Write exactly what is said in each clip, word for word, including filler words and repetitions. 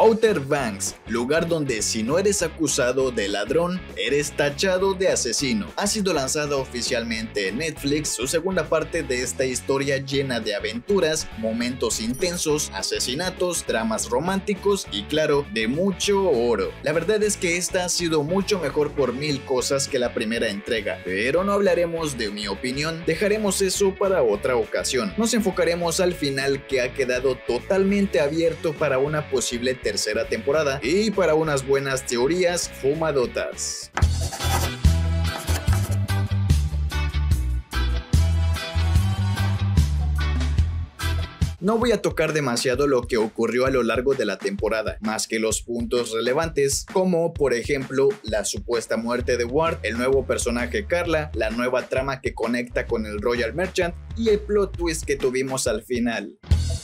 Outer Banks, lugar donde si no eres acusado de ladrón, eres tachado de asesino. Ha sido lanzada oficialmente en Netflix su segunda parte de esta historia llena de aventuras, momentos intensos, asesinatos, dramas románticos y claro, de mucho oro. La verdad es que esta ha sido mucho mejor por mil cosas que la primera entrega, pero no hablaremos de mi opinión, dejaremos eso para otra ocasión. Nos enfocaremos al final, que ha quedado totalmente abierto para una posible tercera temporada y para unas buenas teorías fumadotas. No voy a tocar demasiado lo que ocurrió a lo largo de la temporada, más que los puntos relevantes, como por ejemplo la supuesta muerte de Ward, el nuevo personaje Carla, la nueva trama que conecta con el Royal Merchant y el plot twist que tuvimos al final.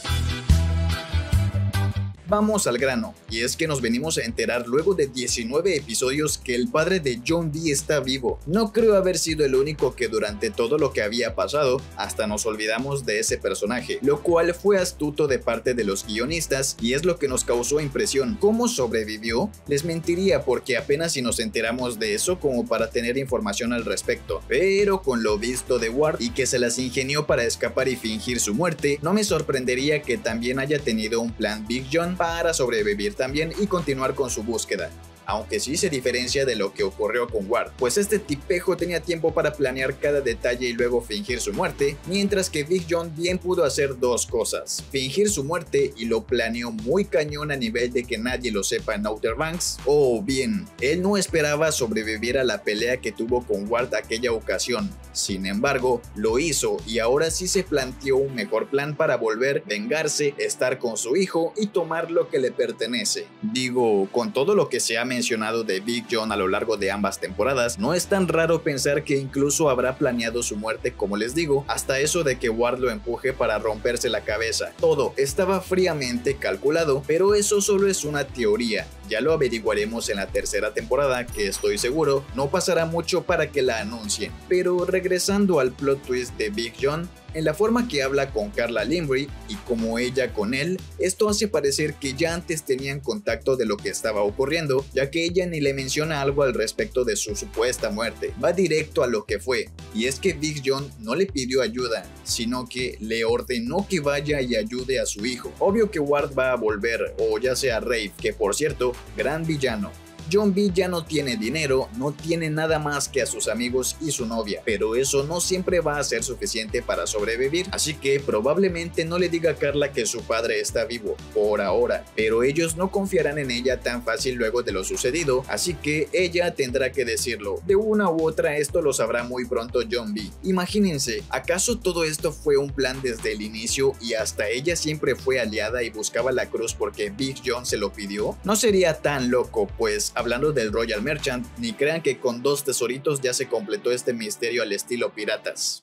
Vamos al grano, y es que nos venimos a enterar luego de diecinueve episodios que el padre de Jon Dee está vivo. No creo haber sido el único que durante todo lo que había pasado, hasta nos olvidamos de ese personaje, lo cual fue astuto de parte de los guionistas y es lo que nos causó impresión. ¿Cómo sobrevivió? Les mentiría porque apenas si nos enteramos de eso como para tener información al respecto, pero con lo visto de Ward y que se las ingenió para escapar y fingir su muerte, no me sorprendería que también haya tenido un plan Big Jon para sobrevivir también y continuar con su búsqueda. Aunque sí se diferencia de lo que ocurrió con Ward, pues este tipejo tenía tiempo para planear cada detalle y luego fingir su muerte, mientras que Big Jon bien pudo hacer dos cosas: fingir su muerte y lo planeó muy cañón a nivel de que nadie lo sepa en Outer Banks, o bien, él no esperaba sobrevivir a la pelea que tuvo con Ward aquella ocasión, sin embargo, lo hizo y ahora sí se planteó un mejor plan para volver, vengarse, estar con su hijo y tomar lo que le pertenece. Digo, con todo lo que se ha mencionado de Big Jon a lo largo de ambas temporadas, no es tan raro pensar que incluso habrá planeado su muerte, como les digo, hasta eso de que Ward lo empuje para romperse la cabeza. Todo estaba fríamente calculado, pero eso solo es una teoría. Ya lo averiguaremos en la tercera temporada, que estoy seguro no pasará mucho para que la anuncien. Pero regresando al plot twist de Big Jon, en la forma que habla con Carla Limbri y como ella con él, esto hace parecer que ya antes tenían contacto de lo que estaba ocurriendo, ya que ella ni le menciona algo al respecto de su supuesta muerte, va directo a lo que fue, y es que Big Jon no le pidió ayuda, sino que le ordenó que vaya y ayude a su hijo. Obvio que Ward va a volver, o ya sea Rafe, que por cierto, gran villano. Jon Dee ya no tiene dinero, no tiene nada más que a sus amigos y su novia, pero eso no siempre va a ser suficiente para sobrevivir, así que probablemente no le diga a Carla que su padre está vivo, por ahora, pero ellos no confiarán en ella tan fácil luego de lo sucedido, así que ella tendrá que decirlo. De una u otra esto lo sabrá muy pronto Jon Dee. Imagínense, ¿acaso todo esto fue un plan desde el inicio y hasta ella siempre fue aliada y buscaba la cruz porque Big Jon se lo pidió? No sería tan loco, pues hablando del Royal Merchant, ni crean que con dos tesoritos ya se completó este misterio al estilo piratas.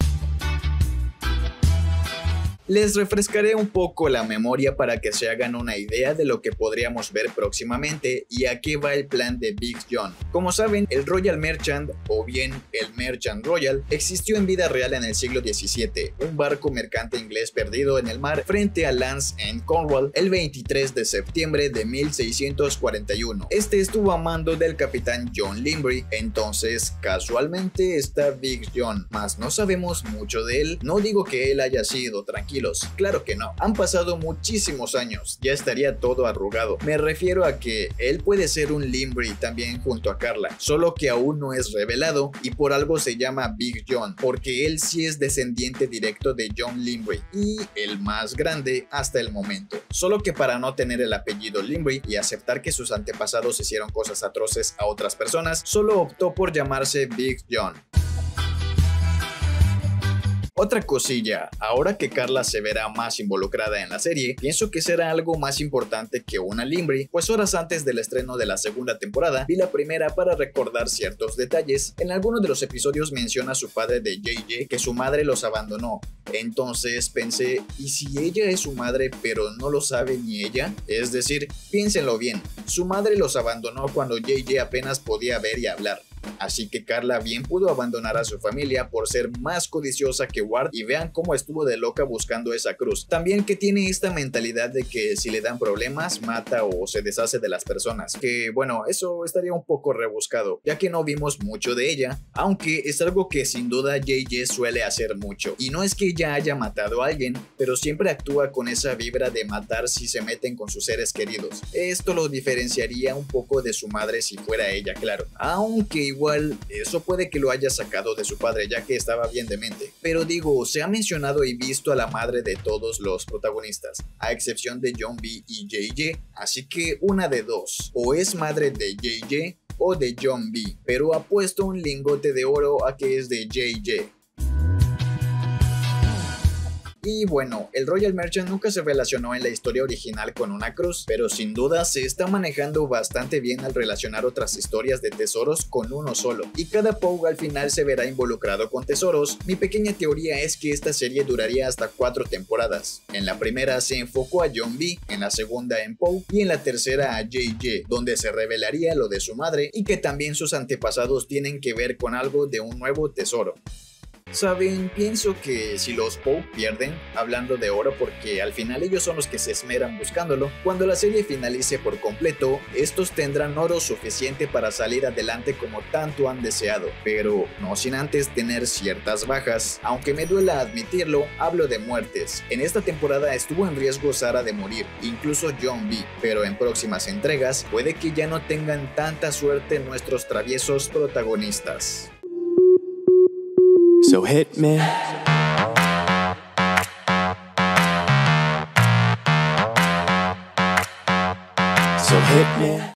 Les refrescaré un poco la memoria para que se hagan una idea de lo que podríamos ver próximamente y a qué va el plan de Big Jon. Como saben, el Royal Merchant, o bien el Merchant Royal, existió en vida real en el siglo diecisiete, un barco mercante inglés perdido en el mar frente a Lance en Cornwall el veintitrés de septiembre de mil seiscientos cuarenta y uno. Este estuvo a mando del capitán Jon Limbri, entonces casualmente está Big Jon, mas no sabemos mucho de él. No digo que él haya sido tranquilo, claro que no, han pasado muchísimos años, ya estaría todo arrugado. Me refiero a que él puede ser un Limbri también junto a Carla, solo que aún no es revelado y por algo se llama Big Jon, porque él sí es descendiente directo de Jon Limbri y el más grande hasta el momento. Solo que para no tener el apellido Limbri y aceptar que sus antepasados hicieron cosas atroces a otras personas, solo optó por llamarse Big Jon. Otra cosilla, ahora que Carla se verá más involucrada en la serie, pienso que será algo más importante que una Limbri, pues horas antes del estreno de la segunda temporada, vi la primera para recordar ciertos detalles. En alguno de los episodios menciona a su padre de J J que su madre los abandonó, entonces pensé, ¿y si ella es su madre pero no lo sabe ni ella? Es decir, piénsenlo bien, su madre los abandonó cuando J J apenas podía ver y hablar. así que Carla bien pudo abandonar a su familia por ser más codiciosa que Ward, y vean cómo estuvo de loca buscando esa cruz. También que tiene esta mentalidad de que si le dan problemas mata o se deshace de las personas, que bueno, eso estaría un poco rebuscado ya que no vimos mucho de ella, aunque es algo que sin duda J J suele hacer mucho, y no es que ella haya matado a alguien, pero siempre actúa con esa vibra de matar si se meten con sus seres queridos. Esto lo diferenciaría un poco de su madre si fuera ella, claro, aunque igual eso puede que lo haya sacado de su padre ya que estaba bien demente. Pero digo, se ha mencionado y visto a la madre de todos los protagonistas, a excepción de John B y J J, así que una de dos, o es madre de J J o de John B, pero ha puesto un lingote de oro a que es de J J. Y bueno, el Royal Merchant nunca se relacionó en la historia original con una cruz, pero sin duda se está manejando bastante bien al relacionar otras historias de tesoros con uno solo, y cada Pogue al final se verá involucrado con tesoros. Mi pequeña teoría es que esta serie duraría hasta cuatro temporadas. En la primera se enfocó a John B, en la segunda en Pogue y en la tercera a J J, donde se revelaría lo de su madre y que también sus antepasados tienen que ver con algo de un nuevo tesoro. Saben, pienso que si los Pogue pierden, hablando de oro porque al final ellos son los que se esmeran buscándolo, cuando la serie finalice por completo, estos tendrán oro suficiente para salir adelante como tanto han deseado, pero no sin antes tener ciertas bajas. Aunque me duela admitirlo, hablo de muertes. En esta temporada estuvo en riesgo Sarah de morir, incluso John B, pero en próximas entregas puede que ya no tengan tanta suerte nuestros traviesos protagonistas. So hit me. So hit me.